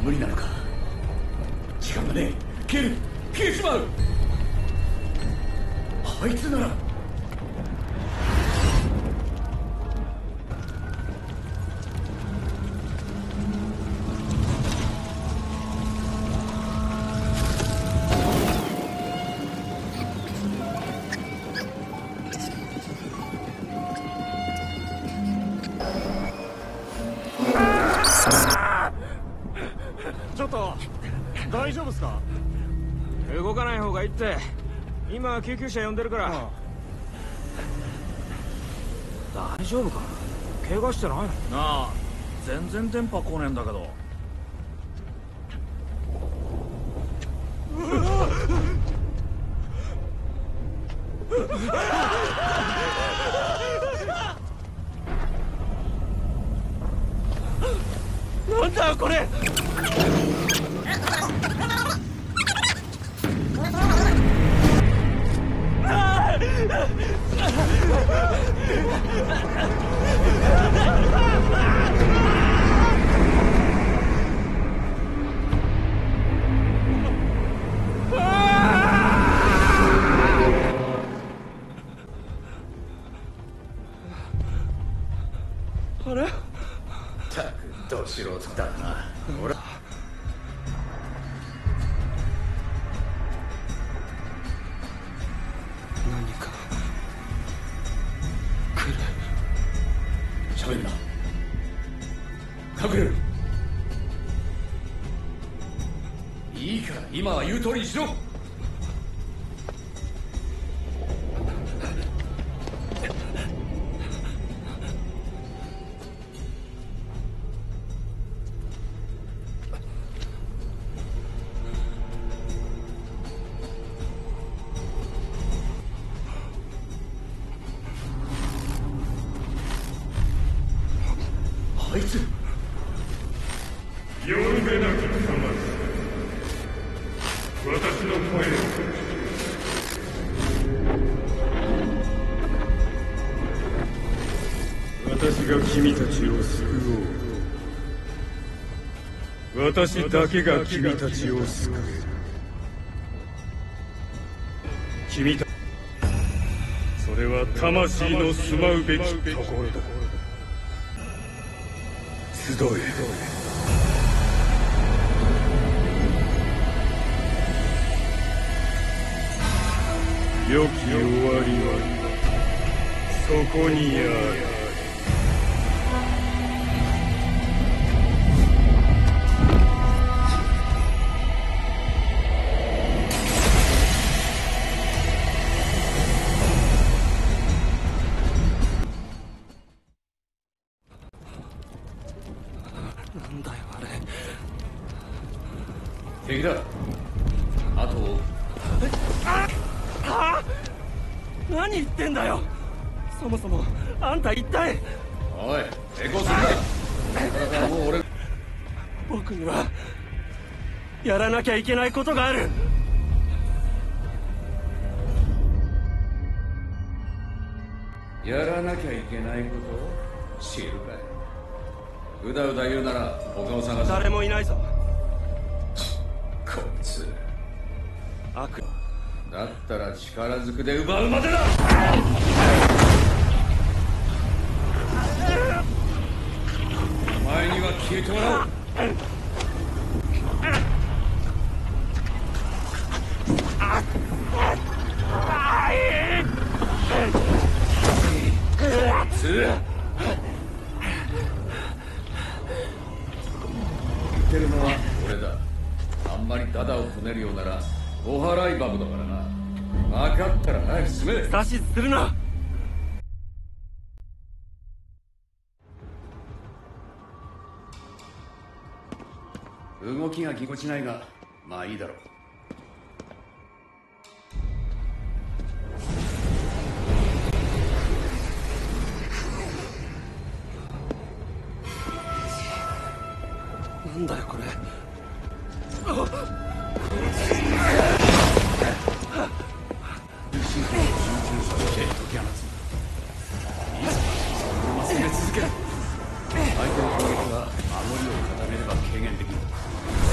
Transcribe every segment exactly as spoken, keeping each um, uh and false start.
無理なのか。時間がねえ。消える消えちまう。あいつならちょっと大丈夫っすか？ 動かない方がいいって。今救急車呼んでるから。 ああ、大丈夫か？怪我してないの？ なあ、全然電波来ねえんだけど。 なんだよこれ。あれ？ ったくど素人だな。俺何か来る。 喋るな。隠れる。いいから今は言う通りにしろ。あいつ呼んでなきゃかまず私の声を私が君たちを救おう。私だけが君たちを救え。君たそれは魂の住まうべきところだ。集え。良き終わりはそこにある。 なんだよあれ。 敵だ。あとをああ、何言ってんだよ。そもそもあんた一体。 おい抵抗するな。だからもう俺僕にはやらなきゃいけないことがある。 やらなきゃいけないことを知るかい。うだうだ言うなら他を探す。 誰もいないぞ。 こいつ悪だったら力ずくで奪うまでだ。お前には消えてもらおう。つ言ってるのは俺だ。あんまりダダをこねるようならお払い箱だからな。分かったら早く進め。 指図するな。 動きがぎこちないがまあいいだろう。 なんだよこれ。 神経を集中させて解き放つ。いいぞ、まっすぐ続ける。相手の攻撃は守りを固めれば軽減できる。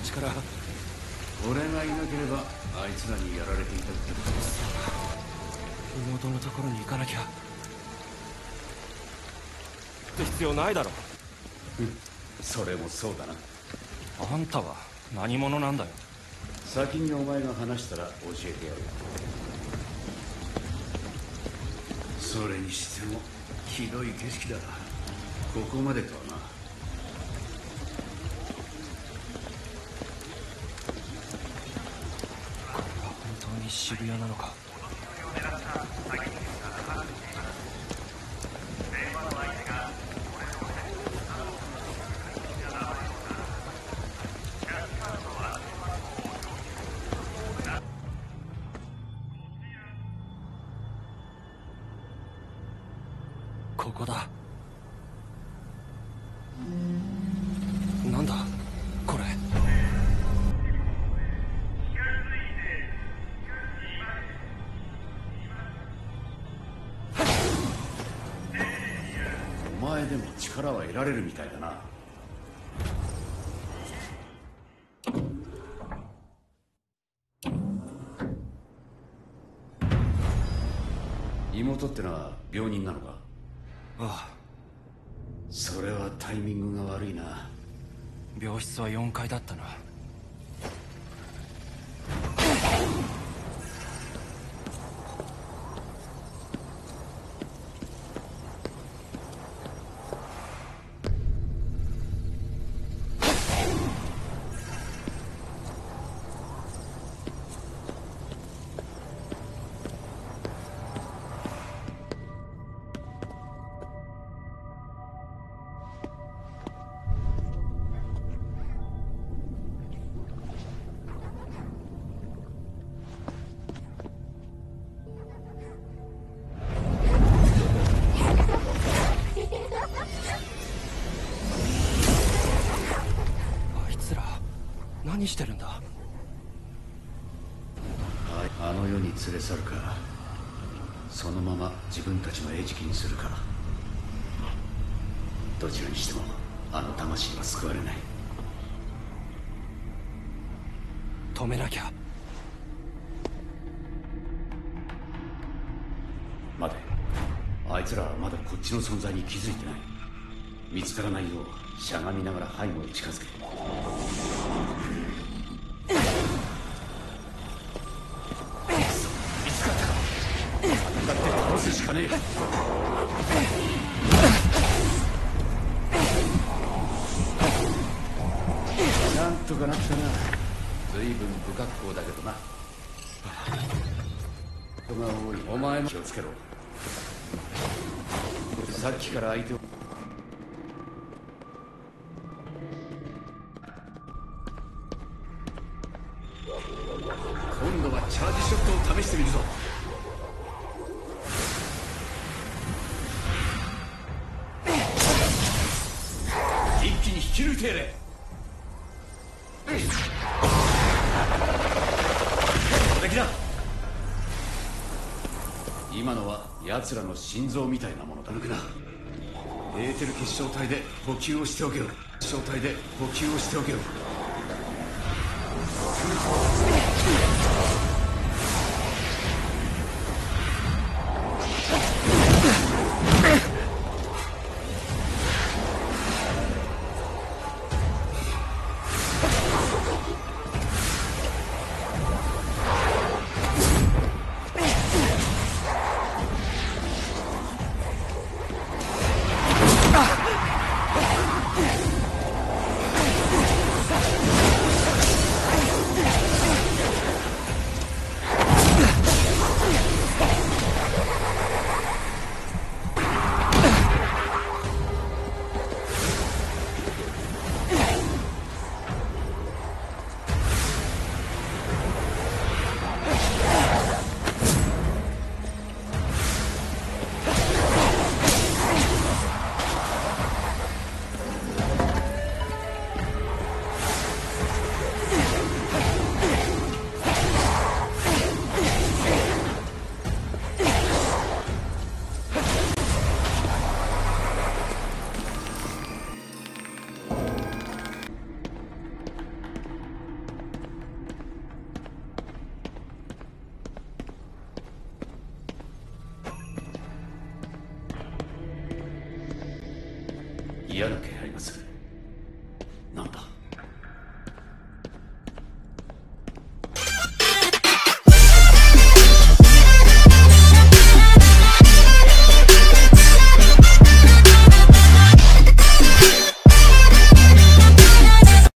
力。 俺がいなければあいつらにやられていたってことです。 妹のところに行かなきゃ。って必要ないだろ。 うんそれもそうだな。 あんたは何者なんだよ。 先にお前が話したら教えてやる。それにしてもひどい景色だ。ここまでとはな。 これは本当に渋谷なのか。ここだ。なんだこれ。 お前でも力は得られるみたいだな。妹ってのは病人なのか。 ああ、 それはタイミングが悪いな。 病室はよんかいだったな。何してるんだ。 あの世に連れ去るか、そのまま自分たちの餌食にするか。どちらにしてもあの魂は救われない。 止めなきゃ。 待て、あいつらはまだこっちの存在に気づいてない。見つからないようしゃがみながら背後へ近づけ。見つかったか。戦って倒すしかねえ。なんとかなったな。随分不格好だけどな。人が多い。お前も気をつけろ。さっきから相手を今度はチャージショットを試してみるぞ。一気に引き抜いてやれ。敵だ。今のは奴らの心臓みたいなものだ。抜くな。エーテル結晶体で補給をしておけよ。結晶体で補給をしておけよ。 嫌な気配がする。なんだ。